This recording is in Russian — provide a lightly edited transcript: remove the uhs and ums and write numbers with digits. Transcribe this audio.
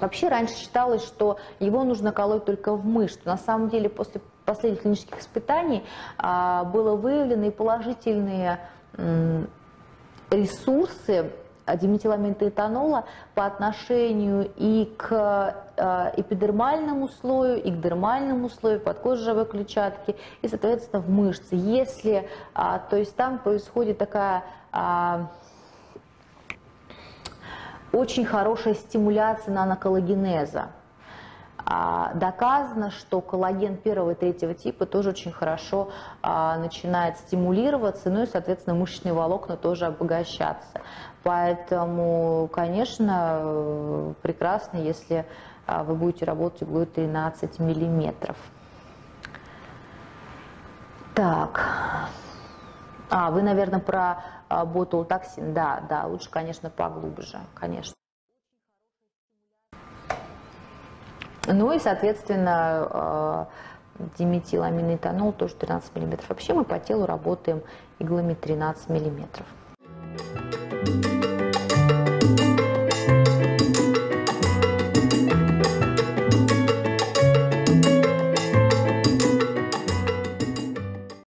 Вообще раньше считалось, что его нужно колоть только в мышцу. На самом деле после последних клинических испытаний было выявлены и положительные ресурсы диметиламинтоэтанола по отношению и к эпидермальному слою, и к дермальному слою подкожной клетчатки, и, соответственно, в мышцы. Если, то есть там происходит такая очень хорошая стимуляция наноколлагенеза. Доказано, что коллаген первого и третьего типа тоже очень хорошо начинает стимулироваться, ну и, соответственно, мышечные волокна тоже обогащаться. Поэтому, конечно, прекрасно, если вы будете работать углой 13 миллиметров. Так. Вы, наверное, про ботулотоксин. Да, лучше, конечно, поглубже, конечно. Ну и, соответственно, диметиламиноэтанол тоже 13 миллиметров. Вообще мы по телу работаем иглами 13 миллиметров.